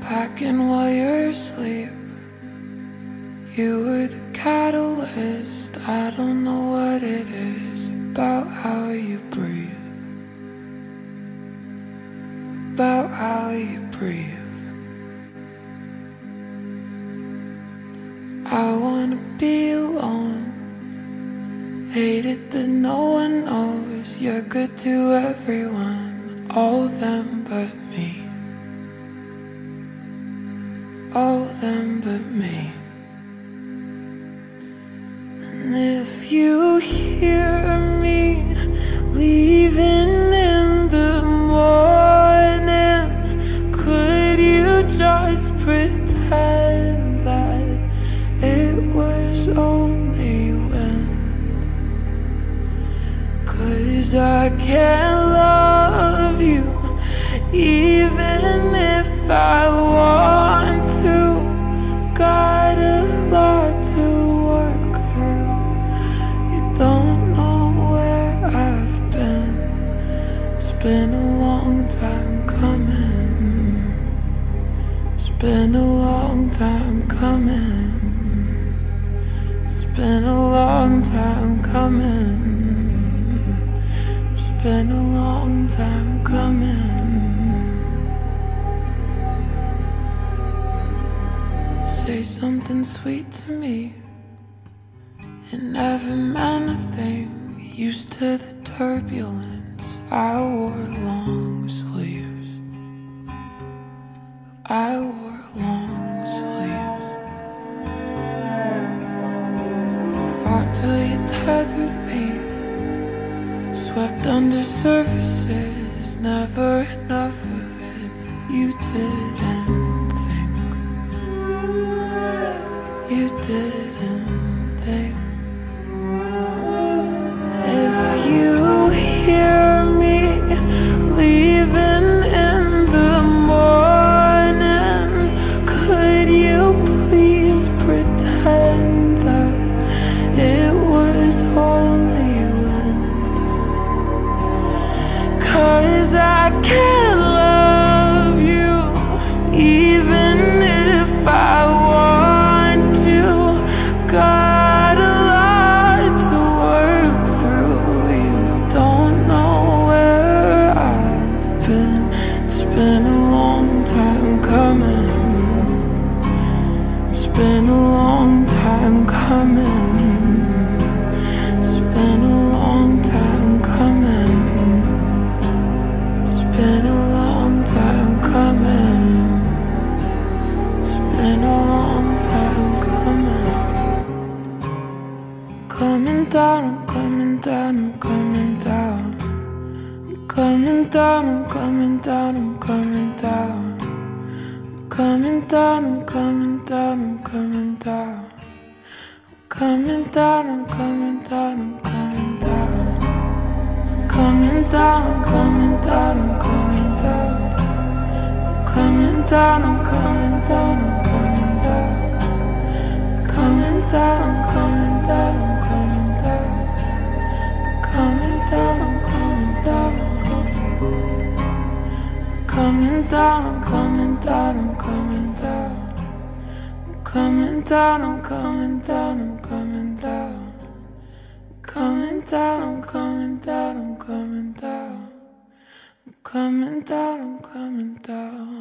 packing while you're asleep. You were the catalyst. I don't know what it is about how you breathe, about how you breathe. I wanna be alone. Hate it that no one knows you're good to everyone, all them but me, all them but me. And if you hear me leaving in the morning, could you just pretend that it was only wind? 'Cause I can't love you even if I want to. Got a lot to work through. You don't know where I've been. It's been a long time coming. It's been a long time coming. It's been a long time coming. It's been a long time coming. Say something sweet to me. It never meant a thing. Used to the turbulence. I wore long sleeves. I wore long sleeves. I fought till you tethered me. Swept under surfaces. Never enough of it. You didn't think. You didn't think. If you hear me leaving in the morning, could you please pretend that it was only wind? 'Cause I can't love you even if I want to. Got a lot to work through. You don't know where I've been. It's been a long time coming. It's been a long time coming. It's been a long time coming. It's been a long time coming. It's been a long time coming. Coming down, I'm coming down, I'm coming down. I'm coming down, I'm coming down, I'm coming down. I'm coming down, I'm coming down, I'm coming down. I'm coming down, I'm coming down, I'm coming down. Coming down, I'm coming down, I'm coming down. Coming down, I'm coming down, I'm coming down. Coming down, I'm coming down, I'm coming down. Coming down, I'm coming down. Coming down, I'm coming down, I'm coming down. Coming down, I'm coming down, I'm coming down. Coming down, I'm coming down, I'm coming down. Coming down, I'm coming down.